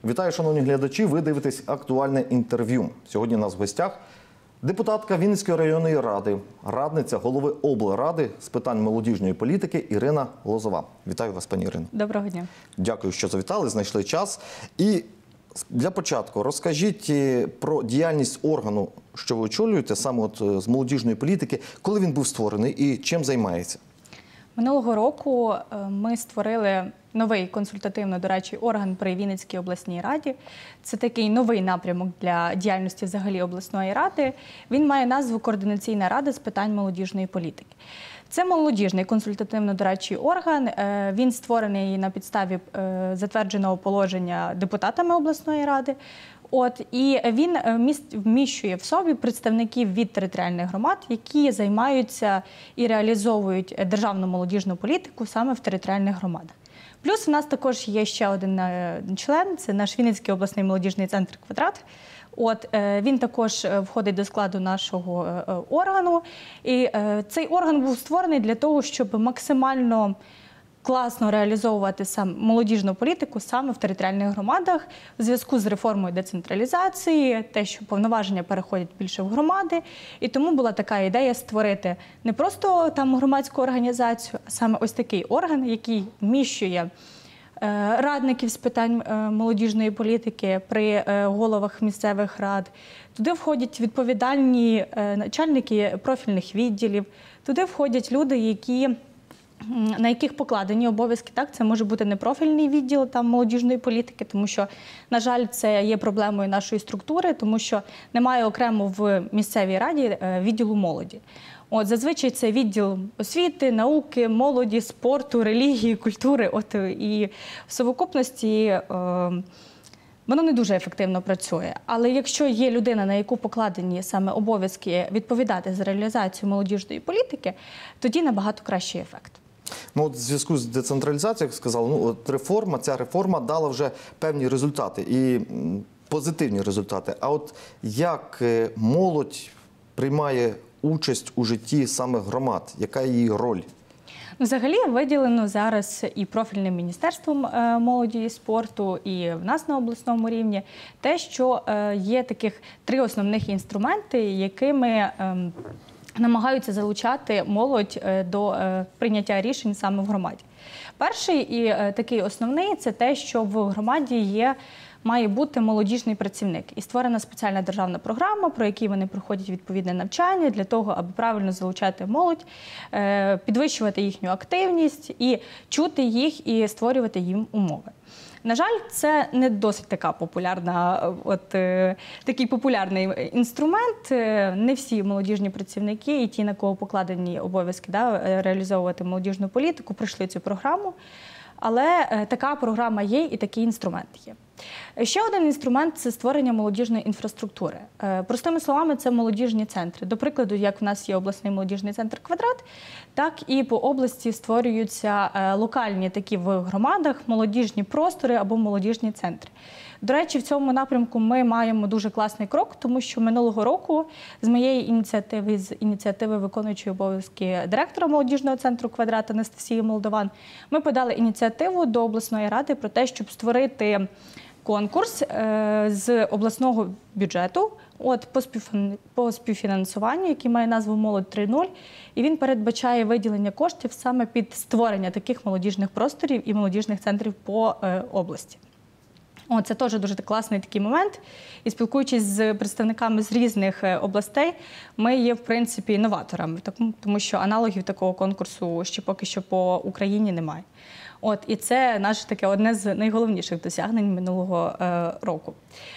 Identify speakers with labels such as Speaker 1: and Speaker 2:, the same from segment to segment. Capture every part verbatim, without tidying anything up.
Speaker 1: Вітаю, шановні глядачі. Ви дивитесь актуальне інтерв'ю. Сьогодні у нас в гостях депутатка Вінницької районної ради, радниця голови облради з питань молодіжної політики Ірина Лозова. Вітаю вас, пані Ірино.
Speaker 2: Доброго дня.
Speaker 1: Дякую, що завітали, знайшли час. І для початку розкажіть про діяльність органу, що ви очолюєте, саме от з молодіжної політики, коли він був створений і чим займається?
Speaker 2: Минулого року ми створили новий консультативно-дорадчий орган при Вінницькій обласній раді. Це такий новий напрямок для діяльності взагалі обласної ради. Він має назву «Координаційна рада з питань молодіжної політики». Це молодіжний консультативно-дорадчий орган. Він створений на підставі затвердженого положення депутатами обласної ради. От, і він вміщує в собі представників від територіальних громад, які займаються і реалізовують державну молодіжну політику саме в територіальних громадах. Плюс у нас також є ще один член, це наш Вінницький обласний молодіжний центр «Квадрат». От, він також входить до складу нашого органу. І цей орган був створений для того, щоб максимально класно реалізовувати сам молодіжну політику саме в територіальних громадах в зв'язку з реформою децентралізації, те, що повноваження переходять більше в громади. І тому була така ідея створити не просто там громадську організацію, а саме ось такий орган, який вміщує радників з питань молодіжної політики при головах місцевих рад. Туди входять відповідальні начальники профільних відділів, туди входять люди, які на яких покладені обов'язки. Так, це може бути непрофільний відділ там, молодіжної політики, тому що, на жаль, це є проблемою нашої структури, тому що немає окремо в місцевій раді відділу молоді. От, зазвичай це відділ освіти, науки, молоді, спорту, релігії, культури. От, і в совокупності е, воно не дуже ефективно працює. Але якщо є людина, на яку покладені саме обов'язки відповідати за реалізацію молодіжної політики, тоді набагато кращий ефект.
Speaker 1: Ну, от в зв'язку з децентралізацією, як сказали, ну, от реформа, ця реформа дала вже певні результати і позитивні результати. А от як молодь приймає участь у житті саме громад? Яка її роль?
Speaker 2: Взагалі виділено зараз і профільним міністерством молоді і спорту, і в нас на обласному рівні те, що є таких три основних інструменти, якими намагаються залучати молодь до прийняття рішень саме в громаді. Перший і такий основний – це те, що в громаді є має бути молодіжний працівник. І створена спеціальна державна програма, про яку вони проходять відповідне навчання для того, аби правильно залучати молодь, підвищувати їхню активність і чути їх і створювати їм умови. На жаль, це не досить така популярна, от, е, такий популярний інструмент. Не всі молодіжні працівники і ті, на кого покладені обов'язки да, реалізовувати молодіжну політику, пройшли цю програму. Але е, така програма є і такий інструмент є. Ще один інструмент – це створення молодіжної інфраструктури. Е, простими словами, це молодіжні центри. До прикладу, як в нас є обласний молодіжний центр «Квадрат», так і по області створюються е, локальні такі в громадах молодіжні простори або молодіжні центри. До речі, в цьому напрямку ми маємо дуже класний крок, тому що минулого року з моєї ініціативи, з ініціативи виконуючої обов'язки директора молодіжного центру «Квадрат» Анастасії Молдован, ми подали ініціативу до обласної ради про те, щоб створити конкурс з обласного бюджету от, по співфінансуванню, який має назву «Молодь три нуль», і він передбачає виділення коштів саме під створення таких молодіжних просторів і молодіжних центрів по області. О, це теж дуже класний такий момент. І спілкуючись з представниками з різних областей, ми є, в принципі, новаторами, тому що аналогів такого конкурсу ще поки що по Україні немає. От, і це наше таке одне з найголовніших досягнень минулого е, року.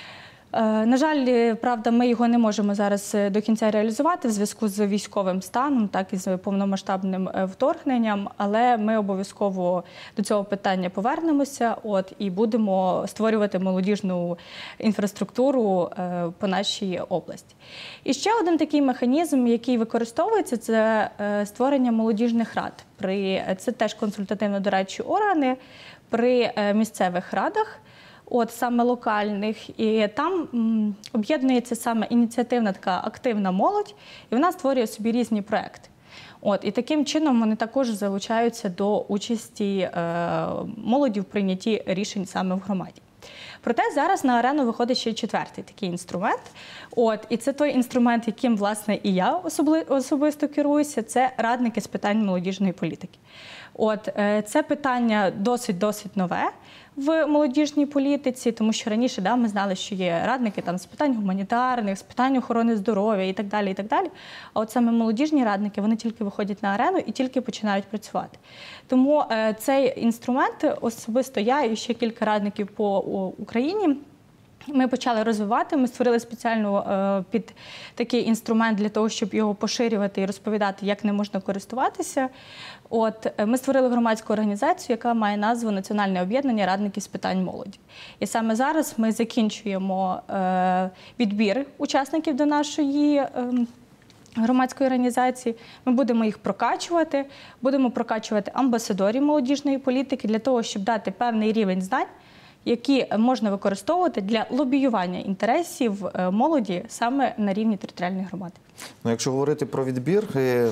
Speaker 2: На жаль, правда, ми його не можемо зараз до кінця реалізувати в зв'язку з військовим станом, так і з повномасштабним вторгненням, але ми обов'язково до цього питання повернемося от, і будемо створювати молодіжну інфраструктуру по нашій області. І ще один такий механізм, який використовується, це створення молодіжних рад. При, це теж консультативно-дорадчі органи при місцевих радах, от саме локальних, і там об'єднується саме ініціативна така активна молодь, і вона створює собі різні проекти. От, і таким чином вони також залучаються до участі е, молоді в прийнятті рішень саме в громаді. Проте зараз на арену виходить ще четвертий такий інструмент. От, і це той інструмент, яким, власне, і я особли, особисто керуюся, це радники з питань молодіжної політики. От, це питання досить-досить нове в молодіжній політиці, тому що раніше да, ми знали, що є радники там, з питань гуманітарних, з питань охорони здоров'я і так далі, і так далі. А от саме молодіжні радники, вони тільки виходять на арену і тільки починають працювати. Тому е, цей інструмент, особисто я і ще кілька радників по Україні, ми почали розвивати, ми створили спеціально е, під такий інструмент для того, щоб його поширювати і розповідати, як ним можна користуватися. От, ми створили громадську організацію, яка має назву «Національне об'єднання радників з питань молоді». І саме зараз ми закінчуємо е, відбір учасників до нашої е, громадської організації. Ми будемо їх прокачувати, будемо прокачувати амбасадорів молодіжної політики для того, щоб дати певний рівень знань, які можна використовувати для лобіювання інтересів молоді саме на рівні територіальної громади.
Speaker 1: Ну, якщо говорити про відбір,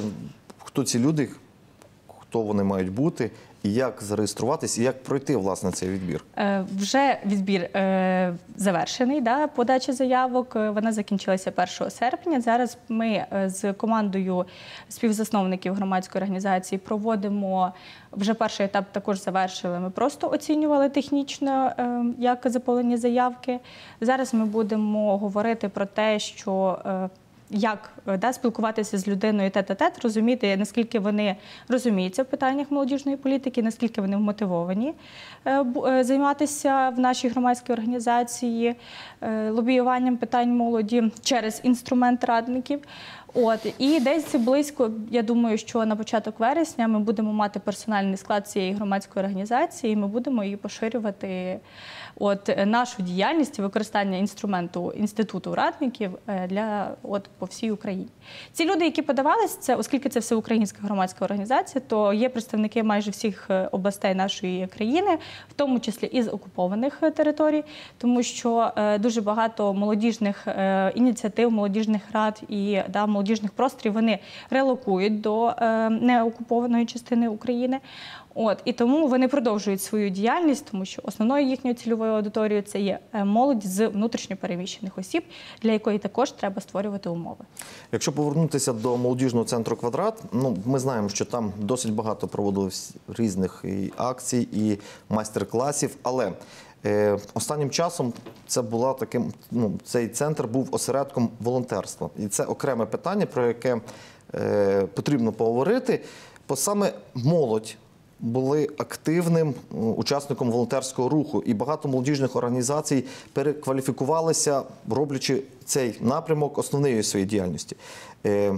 Speaker 1: хто ці люди, хто вони мають бути, і як зареєструватись, і як пройти, власне, цей відбір?
Speaker 2: Е, вже відбір е, завершений, да, подача заявок, вона закінчилася першого серпня. Зараз ми з командою співзасновників громадської організації проводимо, вже перший етап також завершили, ми просто оцінювали технічно, е, як заповнені заявки. Зараз ми будемо говорити про те, що е, як да, спілкуватися з людиною тет-а-тет, розуміти, наскільки вони розуміються в питаннях молодіжної політики, наскільки вони вмотивовані е, займатися в нашій громадській організації е, лобіюванням питань молоді через інструмент радників. От, і десь близько, я думаю, що на початок вересня ми будемо мати персональний склад цієї громадської організації, і ми будемо її поширювати, от, нашу діяльність і використання інструменту інституту радників для, от, по всій Україні. Ці люди, які подавались, це, оскільки це всеукраїнська громадська організація, то є представники майже всіх областей нашої країни, в тому числі і з окупованих територій, тому що дуже багато молодіжних ініціатив, молодіжних рад і да, молодіжних просторів вони релокують до е, неокупованої частини України. От, і тому вони продовжують свою діяльність, тому що основною їхньою цільовою аудиторією це є молодь з внутрішньо переміщених осіб, для якої також треба створювати умови. Якщо
Speaker 1: повернутися до молодіжного центру «Квадрат», ну, ми знаємо, що там досить багато проводилось різних і акцій, і майстер-класів, але Е, останнім часом це була таким, ну, цей центр був осередком волонтерства. І це окреме питання, про яке е, потрібно поговорити. Бо саме молодь були активним учасником волонтерського руху. І багато молодіжних організацій перекваліфікувалися, роблячи цей напрямок основною своєї діяльності. Е,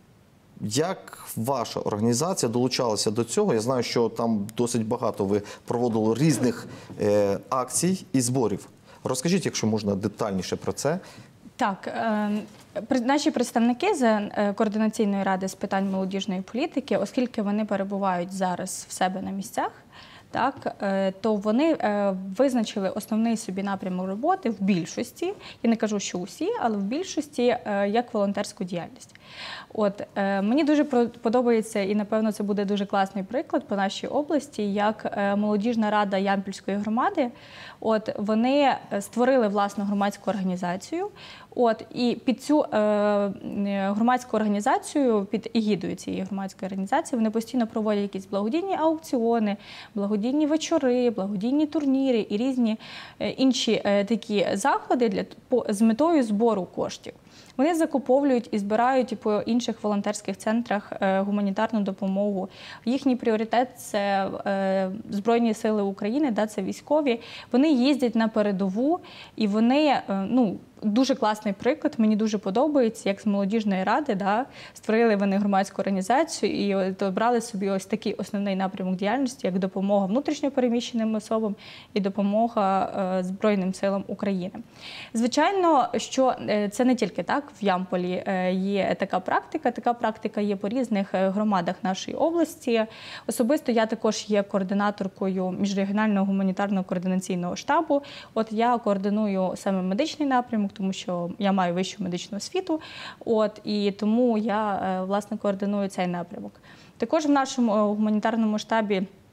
Speaker 1: Як ваша організація долучалася до цього? Я знаю, що там досить багато ви проводили різних е, акцій і зборів. Розкажіть, якщо можна, детальніше про це.
Speaker 2: Так, е, наші представники з Координаційної ради з питань молодіжної політики, оскільки вони перебувають зараз в себе на місцях, так, то вони визначили основний собі напрямок роботи в більшості, я не кажу, що усі, але в більшості як волонтерську діяльність. От, мені дуже подобається, і напевно це буде дуже класний приклад по нашій області, як молодіжна рада Ямпільської громади, от, вони створили власну громадську організацію, от, і під цю е, громадську організацію, під егідою цієї громадської організації, вони постійно проводять якісь благодійні аукціони, благодійні вечори, благодійні турніри і різні інші е, такі заходи для, по, з метою збору коштів. Вони закуповують і збирають по інших волонтерських центрах гуманітарну допомогу. Їхній пріоритет – це Збройні сили України, да, це військові. Вони їздять на передову і вони, ну, дуже класний приклад, мені дуже подобається, як з молодіжної ради, да, створили вони громадську організацію і обрали собі ось такий основний напрямок діяльності, як допомога внутрішньо переміщеним особам і допомога е, Збройним силам України. Звичайно, що це не тільки так, в Ямполі є така практика, така практика є по різних громадах нашої області. Особисто я також є координаторкою міжрегіонального гуманітарного координаційного штабу. От я координую саме медичний напрямок, тому що я маю вищу медичну освіту, от, і тому я, власне, координую цей напрямок. Також в нашому гуманітарному штабі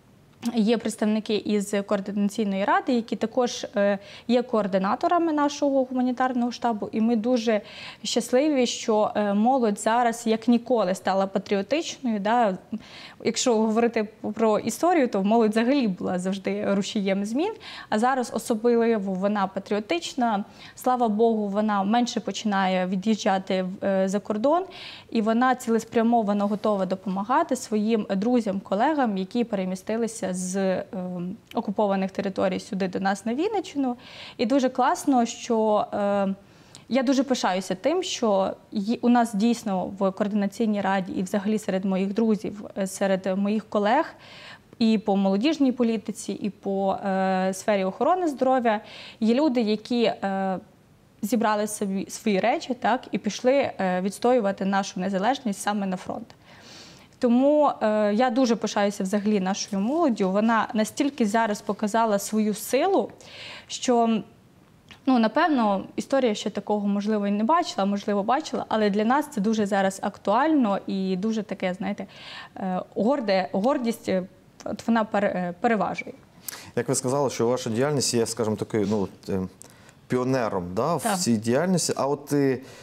Speaker 2: Є представники із координаційної ради, які також є координаторами нашого гуманітарного штабу. І ми дуже щасливі, що молодь зараз як ніколи стала патріотичною. Да? Якщо говорити про історію, то молодь взагалі була завжди рушієм змін, а зараз особливо вона патріотична. Слава Богу, вона менше починає від'їжджати за кордон, і вона цілеспрямовано готова допомагати своїм друзям, колегам, які перемістилися з е, окупованих територій сюди до нас на Вінниччину. І дуже класно, що е, я дуже пишаюся тим, що у нас дійсно в координаційній раді і взагалі серед моїх друзів, серед моїх колег і по молодіжній політиці, і по е, сфері охорони здоров'я є люди, які е, зібрали собі свої речі, так, і пішли е, відстоювати нашу незалежність саме на фронт. Тому е, я дуже пишаюся взагалі нашою молоддю. Вона настільки зараз показала свою силу, що, ну, напевно, історія ще такого, можливо, і не бачила, можливо, бачила, але для нас це дуже зараз актуально і дуже таке, знаєте, е, горде, гордість, от вона переважує.
Speaker 1: Як ви сказали, що ваша діяльність є, скажімо, такою, ну, піонером, да, в цій діяльності. А от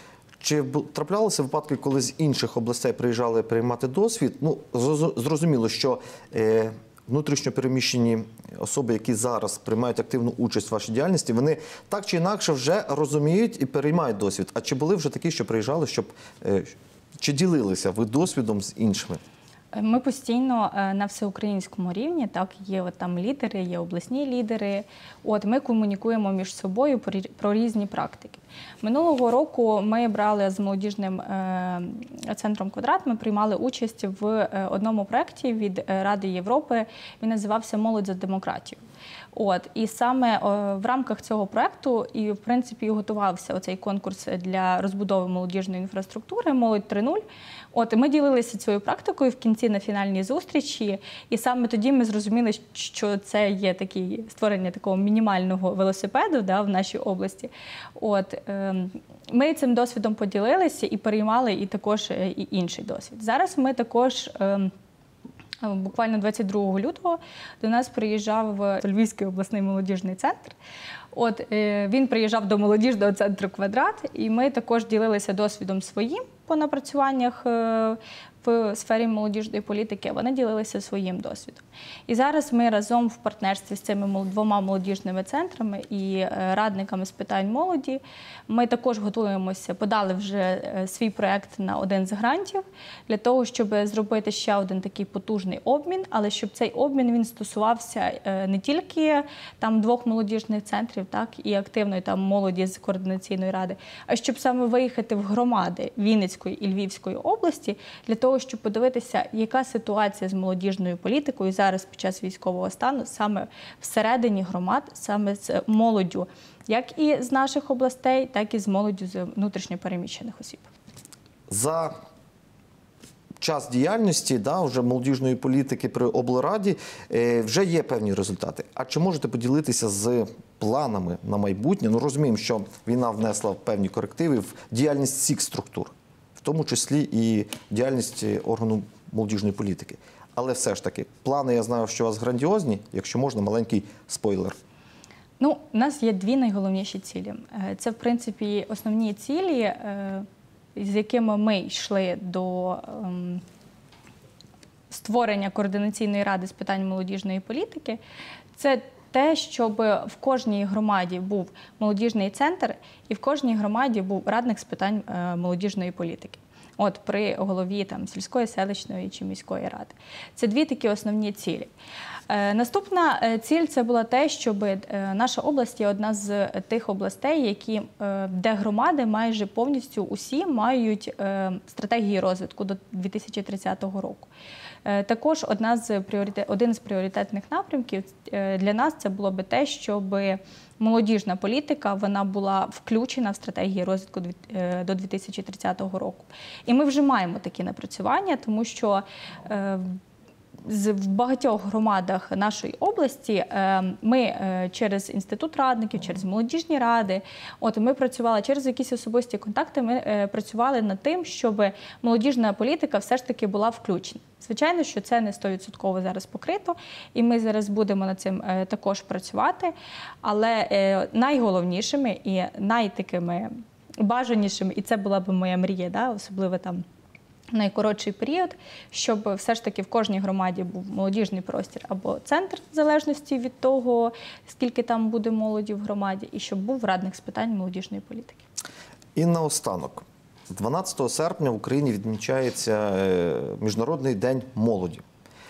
Speaker 1: чи траплялися випадки, коли з інших областей приїжджали приймати досвід? Ну, зрозуміло, що е, внутрішньо переміщені особи, які зараз приймають активну участь в вашій діяльності, вони так чи інакше вже розуміють і переймають досвід. А чи були вже такі, що приїжджали, щоб, е, чи ділилися ви досвідом з іншими?
Speaker 2: Ми постійно на всеукраїнському рівні, так, є от там лідери, є обласні лідери. От ми комунікуємо між собою про різні практики. Минулого року ми брали з молодіжним центром «Квадрат», ми приймали участь в одному проєкті від Ради Європи. Він називався «Молодь за демократію». От, і саме в рамках цього проєкту і, в принципі, готувався оцей конкурс для розбудови молодіжної інфраструктури «Молодь три нуль». От, ми ділилися цією практикою в кінці на фінальній зустрічі, і саме тоді ми зрозуміли, що це є такі, створення такого мінімального велосипеду, да, в нашій області. От, е, ми цим досвідом поділилися і переймали і також і інший досвід. Зараз ми також... Е, Буквально двадцять другого лютого до нас приїжджав Львівський обласний молодіжний центр. От, він приїжджав до молодіжного центру «Квадрат», і ми також ділилися досвідом своїм по напрацюваннях в сфері молодіжної політики, вони ділилися своїм досвідом. І зараз ми разом в партнерстві з цими двома молодіжними центрами і радниками з питань молоді, ми також готуємося, подали вже свій проєкт на один з грантів, для того, щоб зробити ще один такий потужний обмін, але щоб цей обмін він стосувався не тільки там двох молодіжних центрів, так, і активної там молоді з координаційної ради, а щоб саме виїхати в громади Вінницької і Львівської області, для того, щоб подивитися, яка ситуація з молодіжною політикою зараз під час військового стану саме всередині громад, саме з молоддю, як і з наших областей, так і з молоддю з внутрішньо переміщених осіб. За
Speaker 1: час діяльності, да, вже молодіжної політики при облраді е, вже є певні результати. А чи можете поділитися з планами на майбутнє? Ну, розуміємо, що війна внесла певні корективи в діяльність всіх структур, в тому числі і діяльність органу молодіжної політики. Але все ж таки, плани, я знаю, що у вас грандіозні, якщо можна, маленький спойлер.
Speaker 2: Ну, у нас є дві найголовніші цілі. Це, в принципі, основні цілі, з якими ми йшли до створення координаційної ради з питань молодіжної політики. Це те, щоб в кожній громаді був молодіжний центр і в кожній громаді був радник з питань молодіжної політики. От при голові там сільської, селищної чи міської ради. Це дві такі основні цілі. Е, наступна ціль – це була те, щоб е, наша область є одна з тих областей, які, е, де громади майже повністю усі мають е, стратегії розвитку до дві тисячі тридцятого року. Е, також одна з пріоритет, один з пріоритетних напрямків е, для нас це було би те, щоб молодіжна політика, вона була включена в стратегії розвитку до дві тисячі тридцятого року. І ми вже маємо такі напрацювання, тому що з- в багатьох громадах нашої області е, ми е, через інститут радників, через молодіжні ради, от ми працювали через якісь особисті контакти. Ми е, працювали над тим, щоб молодіжна політика все ж таки була включена. Звичайно, що це не сто відсотків зараз покрито, і ми зараз будемо над цим е, також працювати. Але е, найголовнішими і найтакими бажанішими, і це була б моя мрія, да, особливо там найкоротший період, щоб все ж таки в кожній громаді був молодіжний простір або центр, в залежності від того, скільки там буде молоді в громаді, і щоб був радник з питань молодіжної політики.
Speaker 1: І наостанок. дванадцятого серпня в Україні відмічається е, Міжнародний день молоді.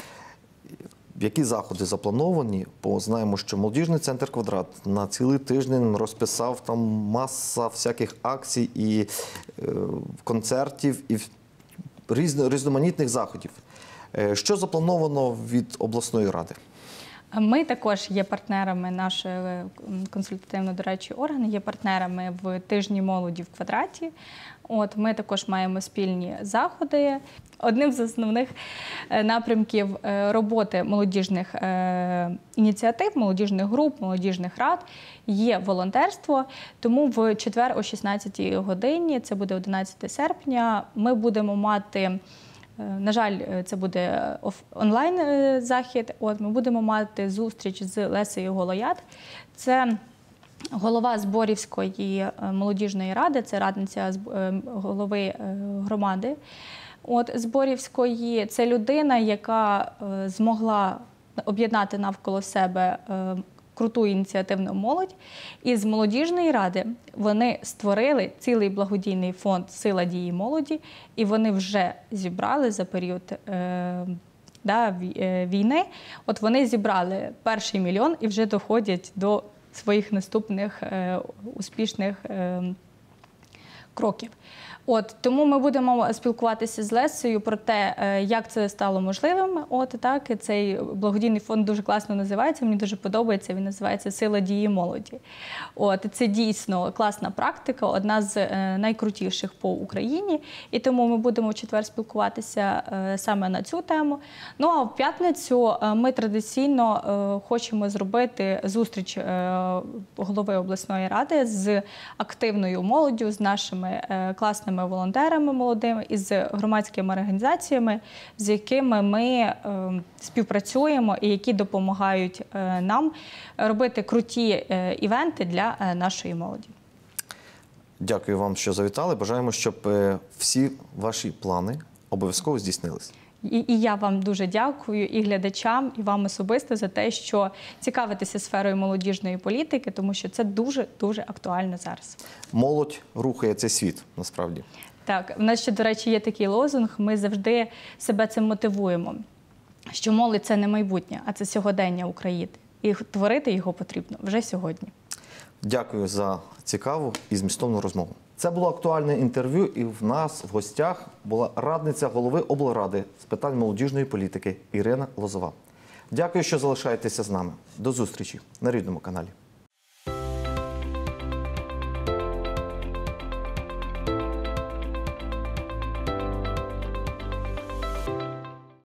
Speaker 1: Які заходи заплановані? Бо знаємо, що молодіжний центр «Квадрат» на цілий тиждень розписав там маса всяких акцій і е, концертів, і різно, різноманітних заходів. Е, що заплановано від обласної ради?
Speaker 2: Ми також є партнерами, наш е, консультативно-дорадчий орган є партнерами в тижні молоді в «Квадраті». От, ми також маємо спільні заходи. Одним з основних е, напрямків е, роботи молодіжних е, ініціатив, молодіжних груп, молодіжних рад є волонтерство. Тому в четвер о шістнадцятій годині, це буде одинадцятого серпня, ми будемо мати, на жаль, це буде онлайн-захід, от, ми будемо мати зустріч з Лесею Голоят. Це голова Зборівської молодіжної ради, це радниця голови громади от, Зборівської. Це людина, яка змогла об'єднати навколо себе круту ініціативну молодь. І з молодіжної ради вони створили цілий благодійний фонд «Сила дії молоді», і вони вже зібрали за період е, да, війни, от вони зібрали перший мільйон і вже доходять до своїх наступних е, успішних е, кроків. От, тому ми будемо спілкуватися з Лесею про те, як це стало можливим. От, так, і цей благодійний фонд дуже класно називається, мені дуже подобається, він називається «Сила дії молоді». От, це дійсно класна практика, одна з найкрутіших по Україні, і тому ми будемо в четвер спілкуватися саме на цю тему. Ну, а в п'ятницю ми традиційно хочемо зробити зустріч голови обласної ради з активною молоддю, з нашими класними волонтерами молодими і з громадськими організаціями, з якими ми е, співпрацюємо і які допомагають е, нам робити круті е, івенти для е, нашої молоді.
Speaker 1: Дякую вам, що завітали. Бажаємо, щоб е, всі ваші плани обов'язково здійснились.
Speaker 2: І, і я вам дуже дякую, і глядачам, і вам особисто за те, що цікавитеся сферою молодіжної політики, тому що це дуже-дуже актуально зараз.
Speaker 1: Молодь рухає цей світ, насправді.
Speaker 2: Так, в нас ще, до речі, є такий лозунг, ми завжди себе цим мотивуємо, що молодь – це не майбутнє, а це сьогодення України. І творити його потрібно вже сьогодні.
Speaker 1: Дякую за цікаву і змістовну розмову. Це було актуальне інтерв'ю, і в нас в гостях була радниця голови облради з питань молодіжної політики Ірина Лозова. Дякую, що залишаєтеся з нами. До зустрічі на Рідному каналі.